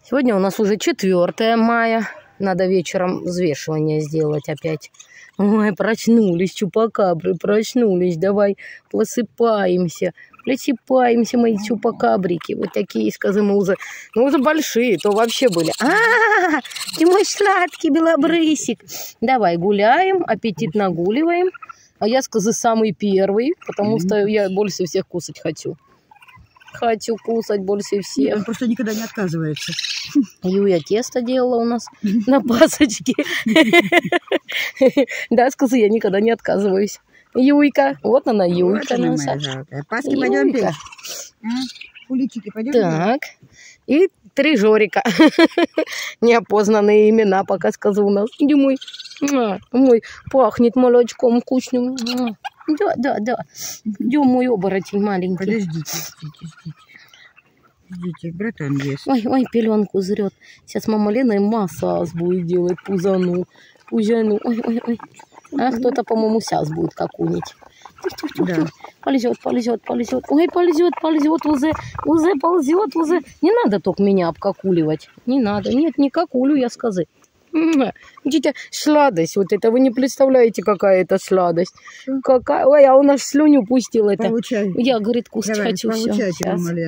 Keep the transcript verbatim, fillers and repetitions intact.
Сегодня у нас уже четвёртое мая. Надо вечером взвешивание сделать опять. Ой, проснулись чупакабры, проснулись. Давай просыпаемся. Просыпаемся, мои чупакабрики. Вот такие сказымузы. Ну, уже большие, то вообще были. А, ты мой сладкий белобрысик. Давай гуляем, аппетит нагуливаем. А я, сказы, самый первый, потому что я больше всех кусать хочу. Хочу кусать больше всех. Он просто никогда не отказывается. Юя тесто делала у нас на пасочке. Да, сказы, я никогда не отказываюсь. Юйка. Вот она, Юйка наша. Паски пойдем петь. Куличики пойдем. Так. И три Жорика. Неопознанные имена пока, сказы, у нас. Иди мой. Мой пахнет молочком вкусным. Да, да, да. Идем, мой оборотень маленький. Подождите, ждите, ждите. Ждите, братан есть. Ой, ой, пеленку зрет. Сейчас мама Лена и массаж будет делать пузану. Пузану. Ой, ой, ой. А кто-то, по-моему, сейчас будет какую-нибудь. Да. Ползет, ползет, ползет. Ой, ползет, ползет, уже, уже ползет, уже. Не надо только меня обкакуливать. Не надо. Нет, не какулю, я сказы. Видите, сладость. Вот это вы не представляете, какая это сладость. Какая... Ой, а у нас слюню пустил это. Получай. Я, говорит, кушать Давай, хочу. Все.